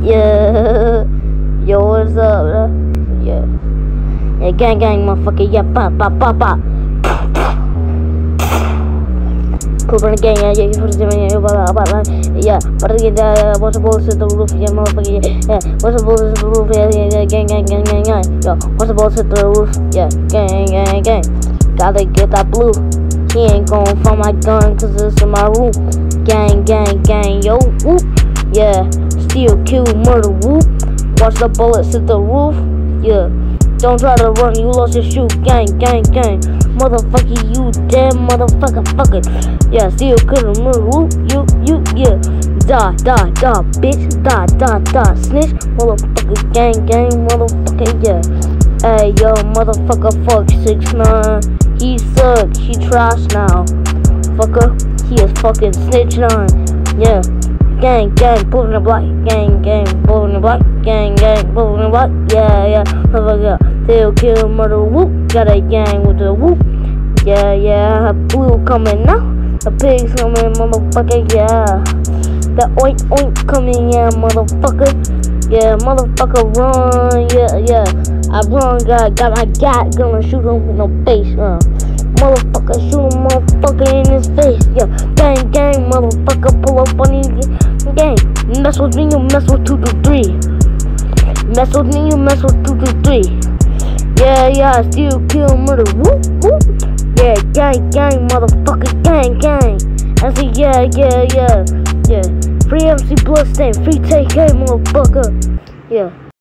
Yeah. Yo, what's up? Yeah. Yeah, gang, motherfucker. Yeah, pop. Cool for the gang, yeah, for the yeah, but what's the bullshit to the roof, yeah, motherfucker, yeah, what's the bullshit to the roof, yeah, gang, yo, what's the bullshit to the roof, yeah, gang, gotta get that blue, he ain't gon' find my gun, cause it's in my room, gang, yo, whoop, yeah, steal, kill, murder, whoop, watch the bullets hit the roof, yeah, don't try to run, you lost your shoe, gang, motherfucker, you dead, motherfucker, yeah, still couldn't move, you, yeah, die, bitch, die, snitch, motherfucker, gang, motherfucker, yeah, hey, yo, motherfucker, fuck 6ix9ine, he suck, he trash now, fucker, he is fucking snitch 9, yeah, gang, pulling the block, gang, pulling the block, gang, pulling the block, yeah, motherfucker, still kill, murder, whoop, got a gang with the whoop, yeah, blue coming now, the pigs coming, motherfucker, yeah, the oink coming, yeah, motherfucker, yeah, motherfucker, run, yeah, I run, got my gat, gonna shoot him in the face, motherfucker, shoot him, motherfucker, in his face, yeah, gang, motherfucker, pull up on his gang, mess with me, you mess with 223, mess with me, you mess with 223, yeah, still kill, murder, whoop, yeah, gang, motherfucker, gang, I say, yeah, free MC Bloodstain, free TK, motherfucker, yeah.